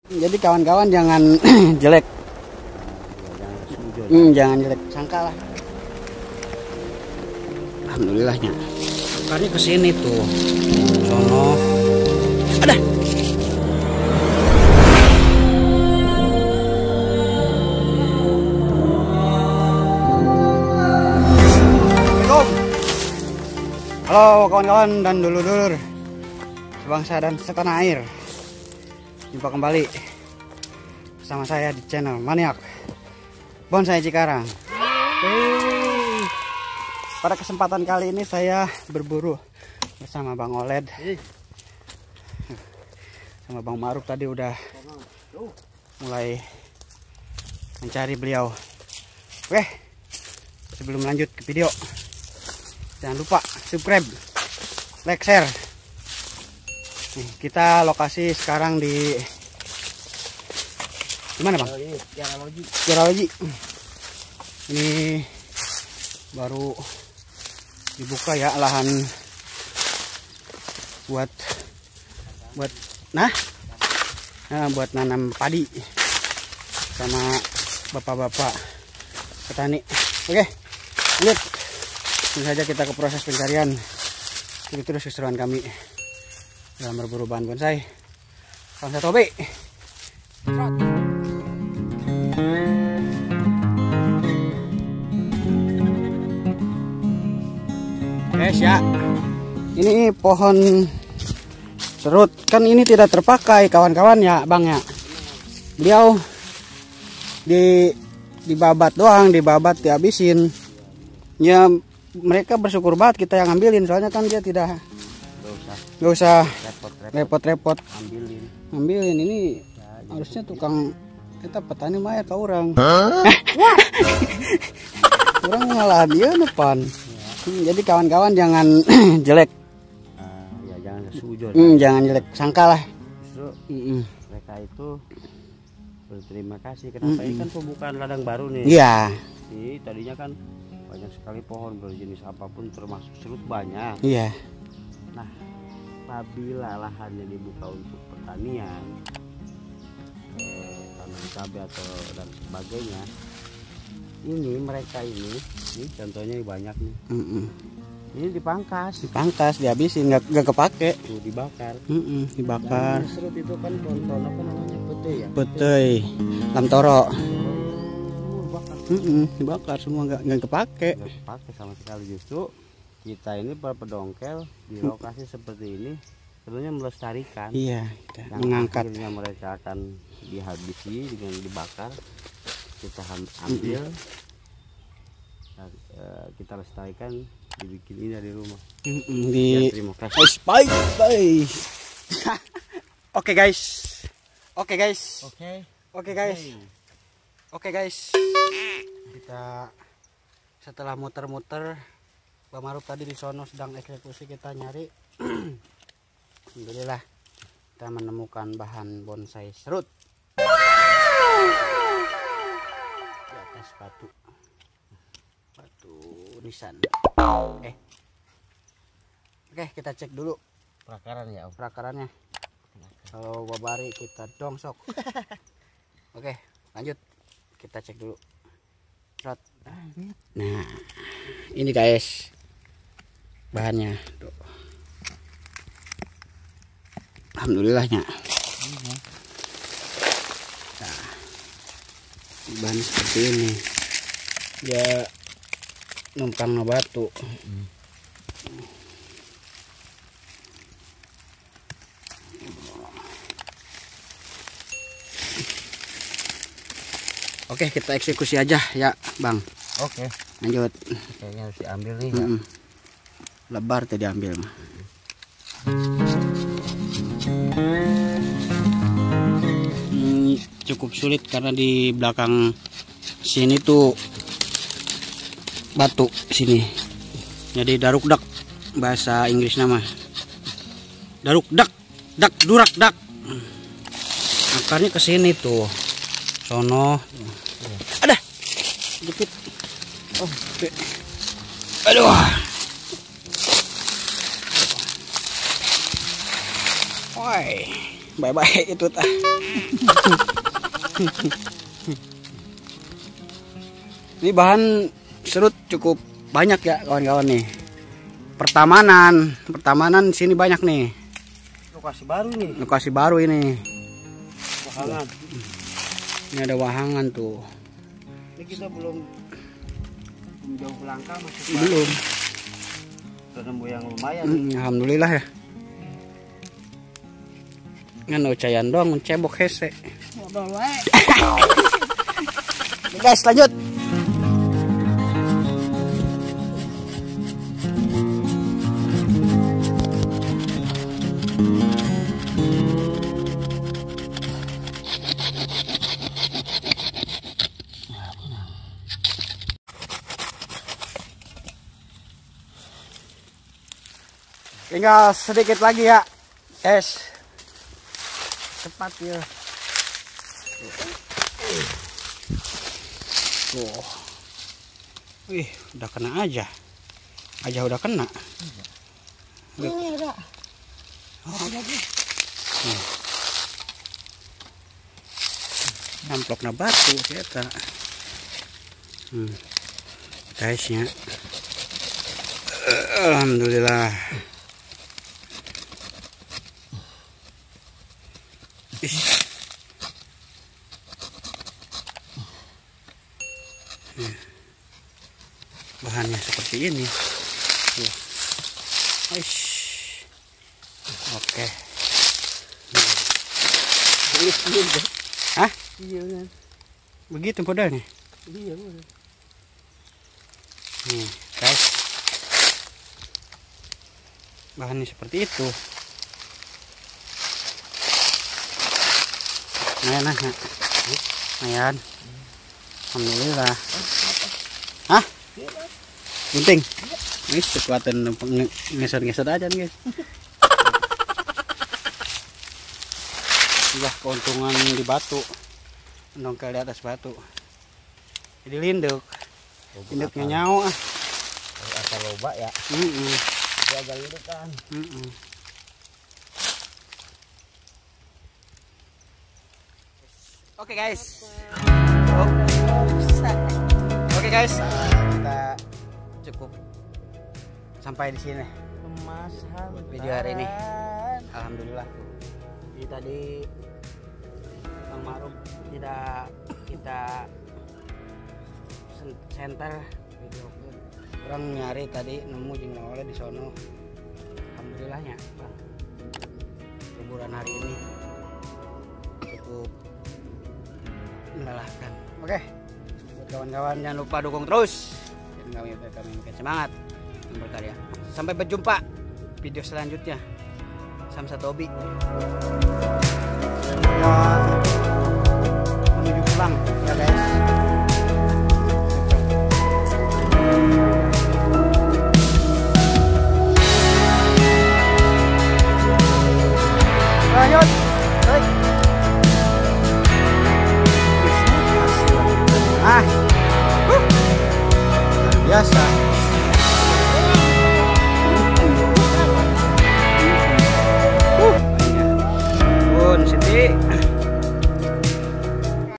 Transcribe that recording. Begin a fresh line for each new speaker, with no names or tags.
Jadi kawan-kawan jangan jelek. Jangan jelek sangka lah. Alhamdulillahnya. Karena kesini tuh. Sono. Ada. Halo kawan-kawan dan dulur-dulur sebangsa dan setanah air. Jumpa kembali bersama saya di channel Maniak Bonsai Cikarang. Pada kesempatan kali ini saya berburu bersama Bang Oled. Sama Bang Maruf tadi udah mulai mencari beliau. Oke, sebelum lanjut ke video, jangan lupa subscribe, like, share. Nih, kita lokasi sekarang di mana Bang? Kiaraloji. Ini baru dibuka ya lahan buat buat nanam padi sama bapak-bapak petani. Oke, lanjut. Langsung saja kita ke proses pencarian. Ikuti terus keseruan kami dalam berburu bahan bonsai. Salam satu hobi. Guys ya, ini pohon serut kan ini tidak terpakai kawan-kawan ya Bang ya. Beliau dibabat doang, dibabat dihabisin. Ya mereka bersyukur banget kita yang ngambilin, soalnya kan dia tidak nggak usah repot-repot ngambilin. Ini ya, harusnya tukang kita petani mah ya ke orang. Orang ngalah dia depan. Ya. Jadi kawan-kawan jangan jelek.
Ya jangan sujud.
Jangan jelek sangka lah.
Justru mereka itu berterima kasih. Kenapa ini kan pembukaan ladang baru nih.
Iya.
Jadi tadinya kan banyak sekali pohon berjenis apapun termasuk serut banyak.
Iya.
Nah, apabila lahannya dibuka untuk pertanian, tanam cabai atau dan sebagainya, ini mereka ini contohnya banyak nih. Ini dipangkas,
dihabisin, nggak kepake.
tuh dibakar.
Dibakar.
Dan serut itu kan pohon apa namanya, petei ya?
Petei, lamtoro. Dibakar semua, nggak kepake.
Nggak kepake sama sekali. Justru kita ini para pedongkel di lokasi seperti ini tentunya melestarikan.
Iya,
yang
mengangkat.
akhirnya mereka akan dihabisi dengan dibakar. Kita ambil, kita lestarikan, dibikin indah di rumah. Ya, terima kasih.
Bye. Oke guys. Kita setelah muter-muter, Bang Maruf tadi di sono sedang eksekusi, kita nyari. Alhamdulillah kita menemukan bahan bonsai serut. Di atas batu nisan. Oke, kita cek dulu
Perakaran ya,
perakarannya. Kalau babari kita dongsok. Oke, lanjut. Kita cek dulu. Nah, ini guys bahannya. Alhamdulillahnya. Nah, bahan seperti ini. Dia numpang batu. Oke, kita eksekusi aja ya Bang.
Oke.
Lanjut.
Kayaknya harus diambil nih.
Lebar tadi diambil mah. Cukup sulit karena di belakang sini tuh batu sini. Jadi darukdak bahasa Inggris nama. Darukdak, durakdak. Akarnya ke sini tuh. Sono. Ada. Jepit. Oh, oke. Aduh. Woi. Bye-bye itu tah. Ini bahan serut cukup banyak ya kawan-kawan nih. Pertamanan sini banyak nih.
Lokasi baru nih.
Lokasi baru ini.
Wahangan.
Ini ada wahangan tuh.
Ini kita belum jauh langkah masih
Belum.
Udah nemu yang lumayan.
Alhamdulillah ya. Ngan cayan doang mencebok hese.
Modal wae.
Guys, lanjut. Tinggal sedikit lagi ya, guys. Cepat ya. Tuh. Wih, udah kena aja. Udah kena.
Ini ada.
Namplokna batu kita. Guysnya. Alhamdulillah. Bahannya seperti ini. Oke. Hah?
Iya kan.
Begitu modelnya.
Iya kan.
Nih, guys. Bahannya seperti itu. Lumayan. Alhamdulillah. Hah? Penting. Ini kekuatan ngeser-ngeser aja nih, guys. Udah keuntungan di batu. Nongkel di atas batu. Jadi linduk. Linduknya nyawa.
Asal loba ya. Jaga linduk kan.
Oke guys, kita cukup sampai di sini
Kemasan
video hari ini. Alhamdulillah. Jadi tadi Bang Ma'ruf tidak kita center video orang nyari tadi nemu jeung oleh di sono. Alhamdulillahnya Bang, liburan hari ini cukup melelahkan. Oke, buat kawan-kawan jangan lupa dukung terus dan kami makin semangat berkarya. Sampai berjumpa video selanjutnya. Samsa Tobi menuju pulang ya guys. Lanjut. Luar biasa.